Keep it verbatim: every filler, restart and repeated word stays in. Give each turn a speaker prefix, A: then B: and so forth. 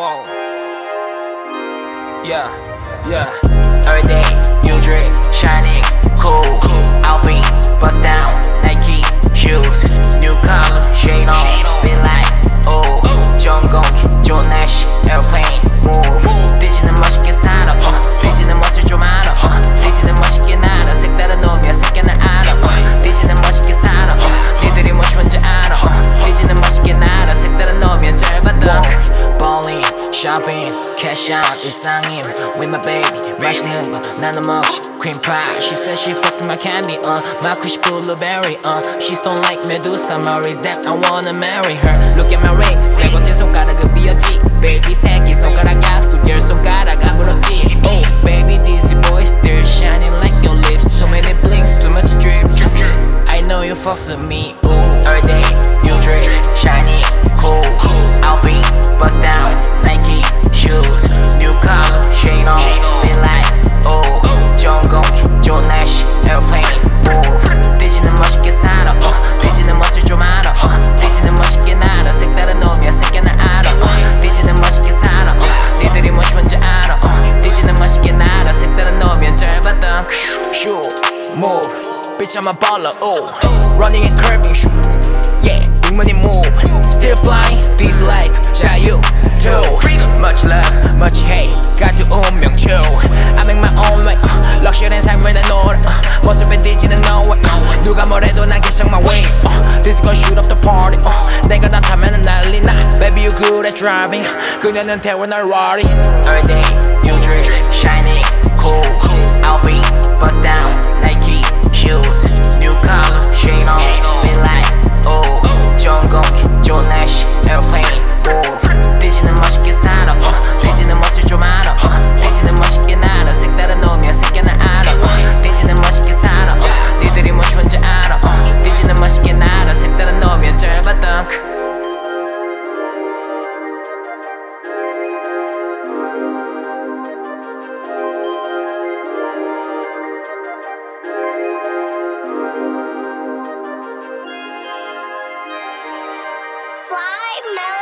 A: Whoa. Yeah, yeah. Every day, new drip, shining, cool. Outfit, bust down, Nike shoes, new color, shade on, feel like, oh. 정공, John Nash, airplane, move. 뒤지는 멋있게 살아, uh. 뒤지는 멋을 좀 알아, uh. 뒤지는 멋있게 날아. 색다른 놈이야, 새끼 날 알아, uh. 뒤지는 멋있게 살아, uh. 니들이 멋이 뭔지 알아, uh. 뒤지는 멋있게 날아. 색다른 놈이야, 짧았던 bowling, shopping, cash out, 일상임. With my baby, 맛있는 거 나눠 먹지. Cream pie, she said she fucks my candy, uh. My kush blueberry, uh. She don't like Medusa, marry that I wanna marry her. Look at my rings, 네 번째 손가락은 비었지. Baby 새끼 손가락 약속, 열 손가락 아무렇지. Oh, baby, these boys, they're shining like your lips. Too many blinks, too much drips. I know you fucks with me, ooh. Every day, new drip, shiny, cool. Outfit, bust down, Nike shoes, new color, shade on, feel like, oh. 정공, John Nash, airplane, move. 뒤지는 멋있게 살아, uh. 뒤지는 멋을 좀 알아, uh. 뒤지는 멋있게 날아. 색다른 놈이야, 새끼 날 알아, uh. 뒤지는 멋있게 살아, uh. 니들이 멋이 뭔지 알아, uh. 뒤지는 멋있게 날아. 색다른 놈이야, 짧았던 shoot, move. Bitch, I'm a baller, oh. Running and curving, shoot, yeah. Big money move, still flying, this life, 자유, too. Much love, much hate, got to 운명주. I make my own way, uh. 럭셔리한 삶을 내 노래, uh. 모습에 뒤지는 no way, uh. 누가 뭐래도 난 계속 my way, uh. This gon' shoot up the party, uh. 내가 나타면은 난리 나. Baby you good at driving, 그녀는 태워 날 Rari. Every day, new drip, shining, cool. Outfit, bust down, Nike shoes, new color, shade on, feel like, oh. 정공, John Nash, airplane, move. 뒤지는 멋있게 살아, uh. 뒤지는 멋을 좀 알아, uh. 뒤지는 멋있게 날아. 색다른 놈이야, 새끼 날 알아, uh. 뒤지는 멋있게 살아, uh. 니들이 멋이 뭔지 알아, uh. 뒤지는 멋있게 날아. 색다른 놈이야, 짧았던
B: Fly,